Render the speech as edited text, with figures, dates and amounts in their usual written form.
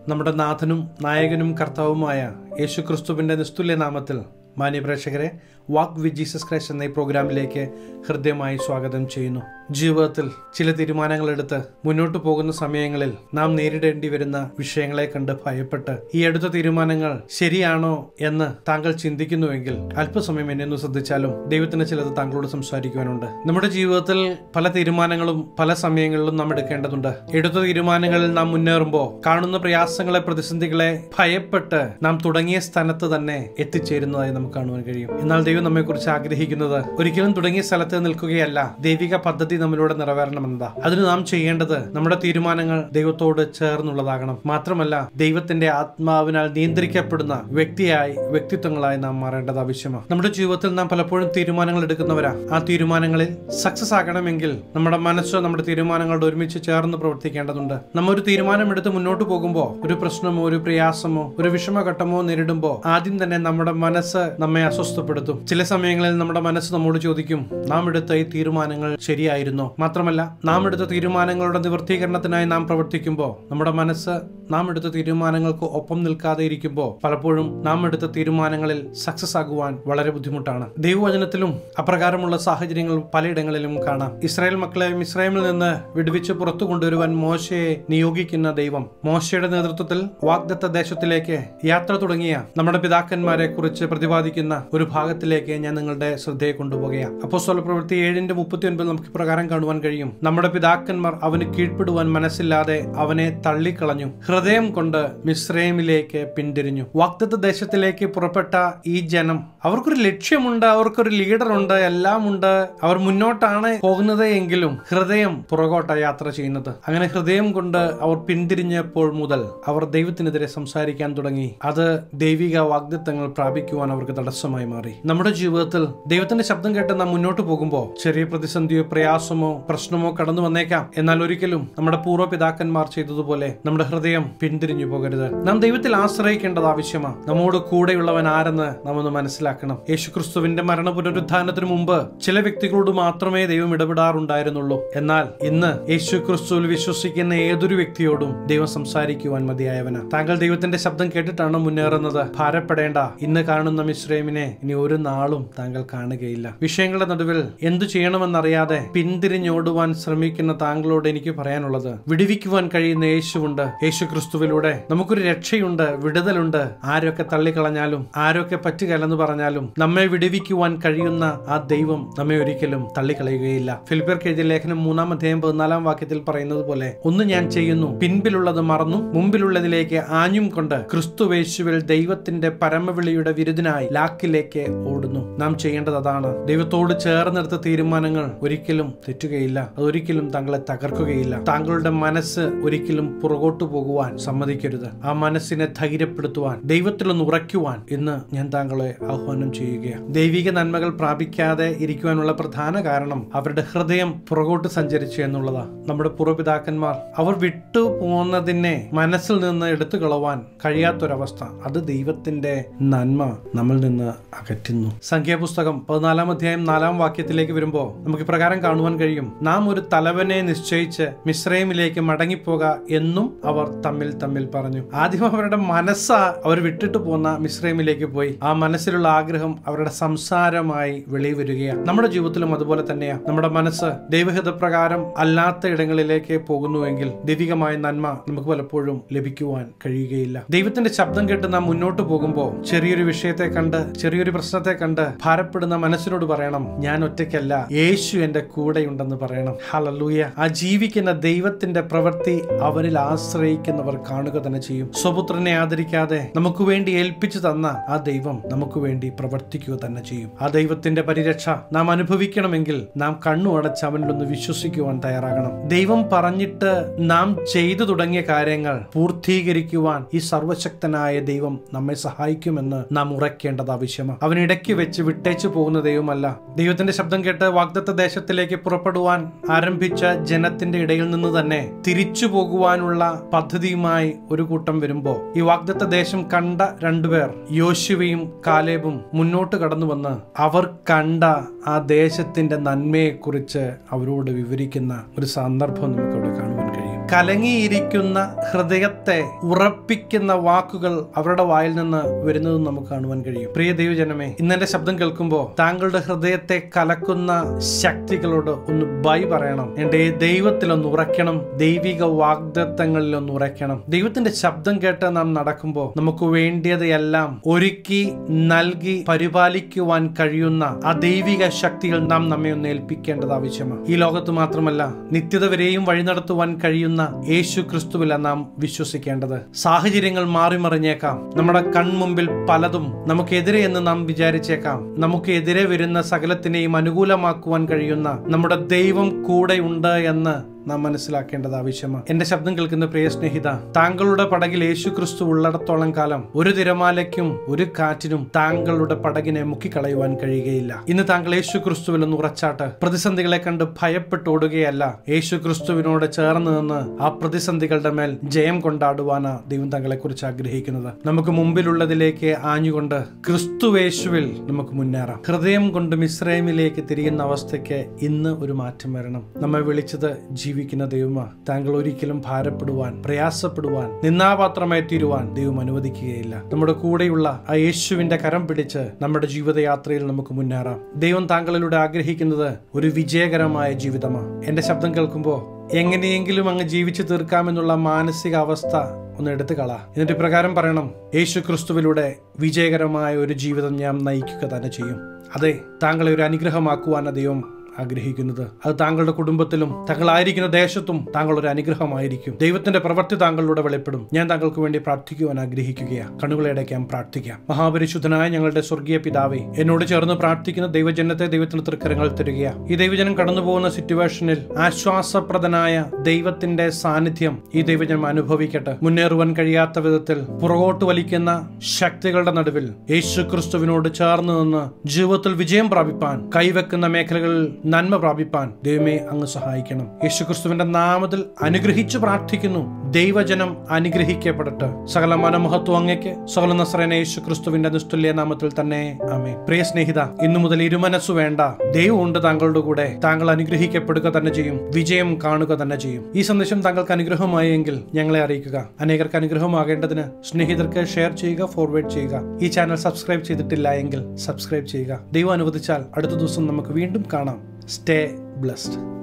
നമ്മുടെ നാഥനും നായകനും കർത്താവുമായ യേശുക്രിസ്തുവിന്റെ നിസ്തുല്യ നാമത്തിൽ മാന്യപ്രേക്ഷകരെ വാക്ക് വിത്ത് ജീസസ് ക്രൈസ്റ്റ് എന്ന ഈ പ്രോഗ്രാമിലേക്ക് ഹൃദ്യമായി സ്വാഗതം ചെയ്യുന്നു. ജീവിതത്തിൽ ചില തീരുമാനങ്ങൾ എടുത്ത് മുന്നോട്ട് പോകുന്ന സമയങ്ങളിൽ നാം നേരിടേണ്ടി വരുന്ന വിഷയങ്ങളെ കണ്ട് ഭയപ്പെട്ട് ഈ എടുത്ത തീരുമാനങ്ങൾ ശരിയാണോ എന്ന് താങ്കൾ ചിന്തിക്കുന്നുവെങ്കിൽ അല്പസമയം എന്നെ ഒന്ന് ശ്രദ്ധിച്ചാലും ദൈവത്തിന് ചിലത് താങ്കളോട് സംസാരിക്കുവാനുണ്ട്. നമ്മുടെ ജീവിതത്തിൽ പല തീരുമാനങ്ങളും പല സമയങ്ങളിലും നാം എടുക്കേണ്ടതുണ്ട്. എടുത്ത തീരുമാനങ്ങളിൽ നാം മുന്നേറുമ്പോൾ കാണുന്ന പ്രയാസങ്ങളെ, പ്രതിസന്ധികളെ ഭയപ്പെട്ട് നാം തുടങ്ങിയ സ്ഥാനത്ത് തന്നെ എത്തിച്ചേരുന്നതായി നമുക്ക് കാണുവാൻ കഴിയും. എന്നാൽ ദൈവം നമ്മെക്കുറിച്ച് ആഗ്രഹിക്കുന്നത് ഒരിക്കലും തുടങ്ങിയ സ്ഥലത്ത് നിൽക്കുകയല്ല, ദൈവിക പദ്ധതി നമ്മളിലൂടെ നിറവേറണമെന്നതാ. അതിന് നാം ചെയ്യേണ്ടത് നമ്മുടെ തീരുമാനങ്ങൾ ദൈവത്തോട് ചേർന്നുള്ളതാകണം. മാത്രമല്ല ദൈവത്തിന്റെ ആത്മാവിനാൽ നിയന്ത്രിക്കപ്പെടുന്ന വ്യക്തിത്വങ്ങളായി നാം മാറേണ്ടത് ആവശ്യമാണ്. നമ്മുടെ ജീവിതത്തിൽ നാം പലപ്പോഴും തീരുമാനങ്ങൾ എടുക്കുന്നവരാ. ആ തീരുമാനങ്ങളിൽ സക്സസ് ആകണമെങ്കിൽ നമ്മുടെ മനസ്സോ നമ്മുടെ തീരുമാനങ്ങളോട് ഒരുമിച്ച് ചേർന്ന് പ്രവർത്തിക്കേണ്ടതുണ്ട്. നമ്മ ഒരു തീരുമാനം എടുത്ത് മുന്നോട്ട് പോകുമ്പോൾ ഒരു പ്രശ്നമോ ഒരു പ്രയാസമോ ഒരു വിഷമഘട്ടമോ നേരിടുമ്പോൾ ആദ്യം തന്നെ നമ്മുടെ മനസ്സ് നമ്മെ അസ്വസ്ഥപ്പെടുത്തും. ചില സമയങ്ങളിൽ നമ്മുടെ മനസ്സ് നമ്മോട് ചോദിക്കും, നാം എടുത്ത ഈ തീരുമാനങ്ങൾ ശരിയായിരുന്നോ? മാത്രമല്ല നാം എടുത്ത തീരുമാനങ്ങളുടെ നിവൃത്തീകരണത്തിനായി നാം പ്രവർത്തിക്കുമ്പോൾ നമ്മുടെ മനസ്സ് നാം എടുത്ത തീരുമാനങ്ങൾക്ക് ഒപ്പം നിൽക്കാതെ ഇരിക്കുമ്പോൾ പലപ്പോഴും നാം എടുത്ത തീരുമാനങ്ങളിൽ സക്സസ് ആകുവാൻ വളരെ ബുദ്ധിമുട്ടാണ്. ദൈവവചനത്തിലും അപ്രകാരമുള്ള സാഹചര്യങ്ങൾ പലയിടങ്ങളിലും കാണാം. ഇസ്രായേൽ മക്കളെ മിസ്രൈമിൽ നിന്ന് വിടുവിച്ച് പുറത്തു കൊണ്ടുവരുവാൻ മോശയെ നിയോഗിക്കുന്ന ദൈവം മോശയുടെ നേതൃത്വത്തിൽ വാഗ്ദത്ത ദേശത്തിലേക്ക് യാത്ര തുടങ്ങിയ നമ്മുടെ പിതാക്കന്മാരെ കുറിച്ച് പ്രതിപാദിക്കുന്ന ഒരു ഭാഗത്തിലേക്ക് ഞാൻ നിങ്ങളുടെ ശ്രദ്ധയെ കൊണ്ടുപോകുകയാണ്. അപ്പോസ്തല പ്രവൃത്തി 7:39 നമുക്ക് പ്രകാരം കാണുവാൻ കഴിയും. നമ്മുടെ പിതാക്കന്മാർ അവന് കീഴ്പ്പെടുവാൻ മനസ്സില്ലാതെ അവനെ തള്ളിക്കളഞ്ഞു, ഹൃദയം കൊണ്ട് മിസ്രൈമിലേക്ക് പിന്തിരിഞ്ഞു. വാഗ്ദത്ത ദേശത്തിലേക്ക് പുറപ്പെട്ട ഈ ജനം, അവർക്കൊരു ലക്ഷ്യമുണ്ട്, അവർക്കൊരു ലീഡർ ഉണ്ട്, എല്ലാം ഉണ്ട്. അവർ മുന്നോട്ടാണ് പോകുന്നത് എങ്കിലും ഹൃദയം പുറകോട്ടാണ് യാത്ര ചെയ്യുന്നത്. അങ്ങനെ ഹൃദയം കൊണ്ട് അവർ പിന്തിരിഞ്ഞപ്പോൾ മുതൽ അവർ ദൈവത്തിനെതിരെ സംസാരിക്കാൻ തുടങ്ങി. അത് ദൈവിക വാഗ്ദത്തങ്ങൾ പ്രാപിക്കുവാൻ അവർക്ക് തടസ്സമായി മാറി. നമ്മുടെ ജീവിതത്തിൽ ദൈവത്തിന്റെ ശബ്ദം കേട്ട് നാം മുന്നോട്ട് പോകുമ്പോൾ ചെറിയ പ്രതിസന്ധിയോ പ്രയാസമോ പ്രശ്നമോ കടന്നു വന്നേക്കാം. എന്നാൽ ഒരിക്കലും നമ്മുടെ പൂർവ്വപിതാക്കന്മാർ ചെയ്തതുപോലെ നമ്മുടെ ഹൃദയം പിന്തിരിഞ്ഞു പോകരുത്. നാം ദൈവത്തിൽ ആശ്രയിക്കേണ്ടത് ആവശ്യമാണ്. നമ്മോട് കൂടെയുള്ളവൻ ആരെന്ന് നാം ഒന്ന് മനസ്സിലാക്കണം. യേശുക്രിസ്തുവിന്റെ മരണ പുനരുത്ഥാനത്തിന് മുമ്പ് ചില വ്യക്തികളോട് മാത്രമേ ദൈവം ഇടപെടാറുണ്ടായിരുന്നുള്ളൂ. എന്നാൽ ഇന്ന് യേശുക്രിസ്തുവിൽ വിശ്വസിക്കുന്ന ഏതൊരു വ്യക്തിയോടും ദൈവം സംസാരിക്കുവാൻ മതിയായവനാ. താങ്കൾ ദൈവത്തിന്റെ ശബ്ദം കേട്ടിട്ടാണ് മുന്നേറുന്നത്. ഭാരപ്പെടേണ്ട. ഇന്ന് കാണുന്ന മിസ്രൈമിനെ ഇനി ഒരു നാളും താങ്കൾ കാണുകയില്ല. വിഷയങ്ങളുടെ നടുവിൽ എന്തു ചെയ്യണമെന്നറിയാതെ പിന്തിരിഞ്ഞോടുവാൻ ശ്രമിക്കുന്ന താങ്കളോട് എനിക്ക് പറയാനുള്ളത്, വിടുവിക്കുവാൻ കഴിയുന്ന യേശുവുണ്ട്. യേശുക്രിസ്തുവിലൂടെ നമുക്കൊരു രക്ഷയുണ്ട്, വിടുതലുണ്ട്. ആരൊക്കെ തള്ളിക്കളഞ്ഞാലും ആരൊക്കെ പറ്റുകയല്ലെന്ന് പറഞ്ഞാലും നമ്മെ വിടുവിക്കുവാൻ കഴിയുന്ന ആ ദൈവം നമ്മെ ഒരിക്കലും തള്ളിക്കളയുകയില്ല. ഫിലിപ്പിയർക്ക് എഴുതിയ ലേഖനം 3:14 പറയുന്നത് പോലെ, ഒന്ന് ഞാൻ ചെയ്യുന്നു, പിൻപിലുള്ളത് മറന്നു മുമ്പിലുള്ളതിലേക്ക് ആഞ്ഞും കൊണ്ട് ക്രിസ്തുവേശുവിൽ ദൈവത്തിന്റെ പരമവിളിയുടെ വിരുദ്ധനായി ലാക്കിലേക്ക് ഓടുന്നു. നാം ചെയ്യേണ്ടത് അതാണ്. ദൈവത്തോട് ചേർന്നെടുത്ത തീരുമാനങ്ങൾ ഒരിക്കലും തെറ്റുകയില്ല. അതൊരിക്കലും താങ്കളെ തകർക്കുകയില്ല. താങ്കളുടെ മനസ്സ് ഒരിക്കലും പുറകോട്ടു പോകുവാൻ സമ്മതിക്കരുത്. ആ മനസ്സിനെ ധൈര്യപ്പെടുത്തുവാൻ, ദൈവത്തിലൊന്ന് ഉറയ്ക്കുവാൻ ഇന്ന് ഞാൻ താങ്കളെ ആഹ്വാനം ചെയ്യുകയാണ്. ദൈവിക നന്മകൾ പ്രാപിക്കാതെ ഇരിക്കുവാനുള്ള പ്രധാന കാരണം അവരുടെ ഹൃദയം പുറകോട്ട് സഞ്ചരിച്ചു എന്നുള്ളതാണ്. നമ്മുടെ പൂർവ്വപിതാക്കന്മാർ അവർ വിട്ടു പോകുന്നതിനെ മനസ്സിൽ നിന്ന് എടുത്തു കളവാൻ കഴിയാത്തൊരവസ്ഥ, അത് ദൈവത്തിന്റെ നന്മ നമ്മിൽ നിന്ന് അകറ്റുന്നു. സംഖ്യാപുസ്തകം 14:4 വരുമ്പോൾ നമുക്ക് പ്രകാരം കാണുവാൻ കഴിയും, നാം ഒരു തലവനെ നിശ്ചയിച്ച് മിസ്രൈമിലേക്ക് മടങ്ങിപ്പോക എന്നും അവർ തമ്മിൽ പറഞ്ഞു. ആദ്യം അവരുടെ മനസ്സാ അവർ വിട്ടിട്ട് പോന്ന മിസ്രൈമിലേക്ക് പോയി. ആ മനസ്സിലുള്ള ആഗ്രഹം അവരുടെ സംസാരമായി വെളിവരികയാണ്. നമ്മുടെ ജീവിതത്തിലും അതുപോലെ തന്നെയാണ്. നമ്മുടെ മനസ്സ് ദൈവഹിതപ്രകാരം അല്ലാത്ത ഇടങ്ങളിലേക്ക് പോകുന്നുവെങ്കിൽ ദൈവികമായ നന്മ നമുക്ക് പലപ്പോഴും ലഭിക്കുവാൻ കഴിയുകയില്ല. ദൈവത്തിന്റെ ശബ്ദം കേട്ട് നാം മുന്നോട്ട് പോകുമ്പോൾ ചെറിയൊരു വിഷയത്തെ കണ്ട്, ചെറിയൊരു പ്രശ്നത്തെ കണ്ട് ഭാരപ്പെടുന്ന മനസ്സിനോട് പറയണം, ഞാൻ ഒറ്റയ്ക്കല്ല, യേശു എന്റെ കൂടെയുണ്ടെന്ന് പറയണം. ഹല്ലേലൂയ. ആ ജീവിക്കുന്ന ദൈവത്തിന്റെ പ്രവൃത്തി അവരിൽ ആശ്രയിക്കുന്നവർ കാണുക തന്നെ ചെയ്യും. സ്വപുത്രനെ ആദരിക്കാതെ നമുക്ക് വേണ്ടി ഏൽപ്പിച്ചു തന്ന ആ ദൈവം നമുക്ക് വേണ്ടി പ്രവർത്തിക്കുക തന്നെ ചെയ്യും. ആ ദൈവത്തിന്റെ പരിരക്ഷ നാം അനുഭവിക്കണമെങ്കിൽ നാം കണ്ണു അടച്ച് അവനിലൊന്ന് വിശ്വസിക്കുവാൻ തയ്യാറാകണം. ദൈവം പറഞ്ഞിട്ട് നാം ചെയ്തു തുടങ്ങിയ കാര്യങ്ങൾ പൂർത്തീകരിക്കുവാൻ ഈ സർവശക്തനായ ദൈവം നമ്മെ സഹായിക്കുമെന്ന് നാം ഉറക്കേണ്ടത് ആവശ്യമാണ്. അവൻ ഇടയ്ക്ക് വെച്ച് വിട്ടേച്ചു പോകുന്ന ദൈവമല്ല. ദൈവത്തിന്റെ ശബ്ദം കേട്ട് വാഗ്ദത്ത ദേശത്തിലേക്ക് പുറപ്പെടുവാൻ ആരംഭിച്ച ജനത്തിന്റെ ഇടയിൽ നിന്ന് തന്നെ തിരിച്ചു പോകുവാനുള്ള പദ്ധതിയുമായി ഒരു കൂട്ടം വരുമ്പോ ഈ വാഗ്ദത്ത ദേശം കണ്ട രണ്ടുപേർ, യോശുവയും കാലേബും, മുന്നോട്ട് കടന്നു വന്ന് അവർ കണ്ട ആ ദേശത്തിന്റെ നന്മയെക്കുറിച്ച് അവരോട് വിവരിക്കുന്ന ഒരു സന്ദർഭം നമുക്കവിടെ കാണുവാൻ കഴിയും. കലങ്ങിയിരിക്കുന്ന ഹൃദയത്തെ ഉറപ്പിക്കുന്ന വാക്കുകൾ അവരുടെ വായിൽ നിന്ന് വരുന്നതും നമുക്ക് കാണുവാൻ കഴിയും. പ്രിയ ദൈവജനമേ, ഇന്നെന്റെ ശബ്ദം കേൾക്കുമ്പോൾ താങ്കളുടെ ഹൃദയത്തെ കലക്കുന്ന ശക്തികളോട് ഒന്ന് ബൈ പറയണം. എന്റെ ദൈവത്തിലൊന്ന് ഉറയ്ക്കണം, ദൈവിക വാഗ്ദത്തങ്ങളിൽ ഒന്ന് ഉറയ്ക്കണം. ദൈവത്തിന്റെ ശബ്ദം കേട്ട് നാം നടക്കുമ്പോൾ നമുക്ക് വേണ്ടിയതെല്ലാം ഒരുക്കി നൽകി പരിപാലിക്കുവാൻ കഴിയുന്ന ആ ദൈവിക ശക്തികൾ നാം നമ്മെ ഒന്ന് ഏൽപ്പിക്കേണ്ടത് ആവശ്യമാണ്. ഈ ലോകത്ത് മാത്രമല്ല, നിത്യത വരെയും വഴി നടത്തുവാൻ കഴിയുന്ന യേശു ക്രിസ്തുവില നാം വിശ്വസിക്കേണ്ടത്. സാഹചര്യങ്ങൾ മാറിമറിഞ്ഞേക്കാം, നമ്മുടെ കൺമുമ്പിൽ പലതും നമുക്കെതിരെ എന്ന് നാം വിചാരിച്ചേക്കാം. നമുക്കെതിരെ വരുന്ന സകലത്തിനെയും അനുകൂലമാക്കുവാൻ കഴിയുന്ന നമ്മുടെ ദൈവം കൂടെ ഉണ്ട് എന്ന് നാം മനസ്സിലാക്കേണ്ടത് ആവശ്യമാണ്. എന്റെ ശബ്ദം കേൾക്കുന്ന പ്രിയ സ്നേഹിത, താങ്കളുടെ പടകിൽ യേശു ക്രിസ്തു ഉള്ളിടത്തോളം കാലം ഒരു തിരമാലയ്ക്കും ഒരു കാറ്റിനും താങ്കളുടെ പടകിനെ മുക്കിക്കളയുവാൻ കഴിയുകയില്ല. ഇന്ന് താങ്കൾ യേശു ക്രിസ്തുവിൽ ഒന്ന് ഉറച്ചാട്ട്. പ്രതിസന്ധികളെ കണ്ട് ഭയപ്പെട്ടോടുകയല്ല, യേശു ക്രിസ്തുവിനോട് ചേർന്ന് നിന്ന് ആ പ്രതിസന്ധികളുടെ മേൽ ജയം കൊണ്ടാടുവാനാ ദൈവം താങ്കളെ കുറിച്ച് ആഗ്രഹിക്കുന്നത്. നമുക്ക് മുമ്പിലുള്ളതിലേക്ക് ആഞ്ഞുകൊണ്ട് ക്രിസ്തുവേശുവിൽ നമുക്ക് മുന്നേറാം. ഹൃദയം കൊണ്ട് മിസ്രൈമിലേക്ക് തിരിയുന്ന അവസ്ഥയ്ക്ക് ഇന്ന് ഒരു മാറ്റം വരണം. നമ്മെ വിളിച്ചത് ജീവിക്കുന്ന ദൈവമാ. താങ്കൾ ഒരിക്കലും ഭാരപ്പെടുവാൻ, പ്രയാസപ്പെടുവാൻ, നിന്നാപാത്രമായി തീരുവാൻ ദൈവം അനുവദിക്കുകയില്ല. നമ്മുടെ കൂടെയുള്ള ആ യേശുവിന്റെ കരം പിടിച്ച് നമ്മുടെ ജീവിതയാത്രയിൽ നമുക്ക് മുന്നേറാം. ദൈവം താങ്കളിലൂടെ ആഗ്രഹിക്കുന്നത് ഒരു വിജയകരമായ ജീവിതമാണ്. എന്റെ ശബ്ദം കേൾക്കുമ്പോൾ എങ്ങനെയെങ്കിലും അങ്ങ് ജീവിച്ചു തീർക്കാമെന്നുള്ള മാനസിക അവസ്ഥ ഒന്ന് എടുത്തു കള. എന്നിട്ട് പ്രകാരം പറയണം, യേശു ക്രിസ്തുവിലൂടെ വിജയകരമായ ഒരു ജീവിതം ഞാൻ നയിക്കുക തന്നെ ചെയ്യും. അതെ, താങ്കളെ ഒരു അനുഗ്രഹമാക്കുവാൻ ദൈവം ആഗ്രഹിക്കുന്നത്. അത് താങ്കളുടെ കുടുംബത്തിലും താങ്കളായിരിക്കുന്ന ദേശത്തും താങ്കൾ ഒരു അനുഗ്രഹമായിരിക്കും. ദൈവത്തിന്റെ പ്രവൃത്തി താങ്കളിലൂടെ വെളിപ്പെടും. ഞാൻ താങ്കൾക്ക് വേണ്ടി പ്രാർത്ഥിക്കുവാൻ ആഗ്രഹിക്കുകയാണ്. കണ്ണുകളടയ്ക്കാൻ പ്രാർത്ഥിക്കാം. മഹാപരിശുദ്ധനായ ഞങ്ങളുടെ സ്വർഗീയ പിതാവേ, എന്നോട് ചേർന്ന് പ്രാർത്ഥിക്കുന്ന ദൈവജനത്തെ ദൈവത്തിന്റെ തൃക്കരങ്ങൾ തരികയാണ്. ഈ ദൈവജനം കടന്നു പോകുന്ന സിറ്റുവേഷനിൽ ആശ്വാസപ്രദനായ ദൈവത്തിന്റെ സാന്നിധ്യം ഈ ദൈവജനം അനുഭവിക്കട്ടെ. മുന്നേറുവാൻ കഴിയാത്ത വിധത്തിൽ പുറകോട്ട് വലിക്കുന്ന ശക്തികളുടെ നടുവിൽ യേശു ക്രിസ്തുവിനോട് ചേർന്ന് നിന്ന് ജീവിതത്തിൽ വിജയം പ്രാപിപ്പാൻ, കൈവെക്കുന്ന മേഖലകളിൽ നന്മ പ്രാപിപ്പാൻ ദൈവമേ അങ്ങ് സഹായിക്കണം. യേശുക്രിസ്തുവിന്റെ നാമത്തിൽ അനുഗ്രഹിച്ചു പ്രാർത്ഥിക്കുന്നു. ദൈവജനം അനുഗ്രഹിക്കപ്പെടട്ടെ. സകല മനമഹത്വം അങ്ങയ്ക്ക്. സകല നസ്രയനായ യേശുക്രിസ്തുവിന്റെ നിസ്തുല്യ നാമത്തിൽ തന്നെ ആമേൻ. പ്രിയ സ്നേഹിത, ഇന്നു മുതൽ ഇരുമനസ്സു വേണ്ട. ദൈവം ഉണ്ട് താങ്കളുടെ കൂടെ. താങ്കൾ അനുഗ്രഹിക്കപ്പെടുക തന്നെ ചെയ്യും, വിജയം കാണുക തന്നെ ചെയ്യും. ഈ സന്ദേശം താങ്കൾക്ക് അനുഗ്രഹമായെങ്കിൽ ഞങ്ങളെ അറിയിക്കുക. അനേകർക്ക് അനുഗ്രഹമാകേണ്ടതിന് സ്നേഹിതർക്ക് ഷെയർ ചെയ്യുക, ഫോർവേഡ് ചെയ്യുക. ഈ ചാനൽ സബ്സ്ക്രൈബ് ചെയ്തിട്ടില്ല എങ്കിൽ സബ്സ്ക്രൈബ് ചെയ്യുക. ദൈവം അനുവദിച്ചാൽ അടുത്ത ദിവസം നമുക്ക് വീണ്ടും കാണാം. Stay blessed.